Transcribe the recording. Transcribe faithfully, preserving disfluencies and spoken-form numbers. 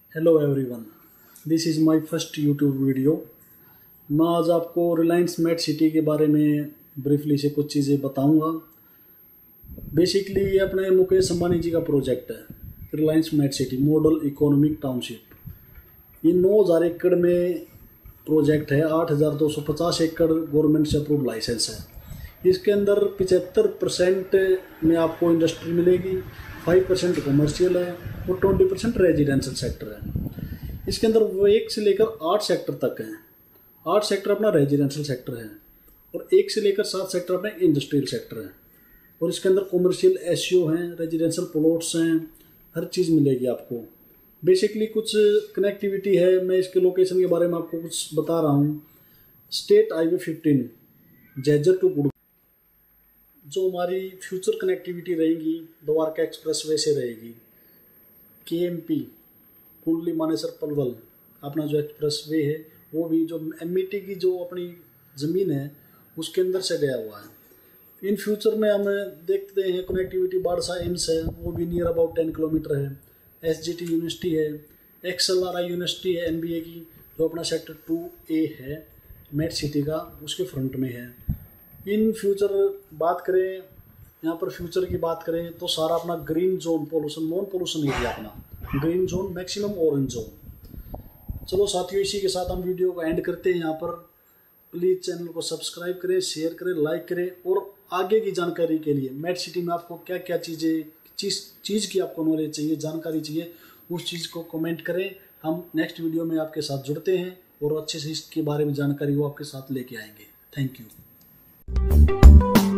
Hello everyone, this is my first YouTube video. मैं आज आपको रिलायंस मेट सिटी के बारे में ब्रीफली से कुछ चीज़ें बताऊंगा। बेसिकली ये अपने मुकेश अंबानी जी का प्रोजेक्ट है, Reliance MET city model economic township. ये नौ हज़ार एकड़ में प्रोजेक्ट है, आठ हज़ार दो सौ पचास एकड़ गवर्नमेंट से अप्रूव लाइसेंस है। इसके अंदर पिचहत्तर परसेंट में आपको इंडस्ट्री मिलेगी, फाइव परसेंट कमर्शियल है और ट्वेंटी परसेंट रेजिडेंशियल सेक्टर है। इसके अंदर वो एक से लेकर आठ सेक्टर तक हैं। आठ सेक्टर अपना रेजिडेंशियल सेक्टर है और एक से लेकर सात सेक्टर अपने इंडस्ट्रियल सेक्टर है। और इसके अंदर कमर्शियल एसयू हैं, रेजिडेंशियल प्लॉट्स हैं, हर चीज़ मिलेगी आपको। बेसिकली कुछ कनेक्टिविटी है, मैं इसके लोकेशन के बारे में आपको कुछ बता रहा हूँ। State highway fifteen Jhajjar to गुड़, जो हमारी फ्यूचर कनेक्टिविटी रहेगी द्वारका एक्सप्रेस वे से रहेगी। के एम पी कुंडली मानेसर पलवल अपना जो एक्सप्रेस वे है, वो भी जो एम ई टी की जो अपनी ज़मीन है उसके अंदर से गया हुआ है। इन फ्यूचर में हम देखते हैं कनेक्टिविटी बाड़सा एम्स है, वो भी नियर अबाउट टेन किलोमीटर है। एस जी टी यूनिवर्सिटी है, X L R I university है एन बी ए की, जो अपना सेक्टर टू ए है मेट सिटी का, उसके फ्रंट में है। इन फ्यूचर बात करें, यहाँ पर फ्यूचर की बात करें तो सारा अपना green zone, pollution non pollution area, अपना green zone, maximum orange zone. चलो साथियों, इसी के साथ हम वीडियो को एंड करते हैं यहाँ पर। प्लीज़ चैनल को सब्सक्राइब करें, शेयर करें, लाइक करें और आगे की जानकारी के लिए मेट सिटी में आपको क्या क्या चीज़ें चीज़ चीज़ की आपको नॉलेज चाहिए, जानकारी चाहिए, उस चीज़ को कमेंट करें। हम नेक्स्ट वीडियो में आपके साथ जुड़ते हैं और अच्छे से इसके बारे में जानकारी वो आपके साथ लेके आएंगे। Thank you.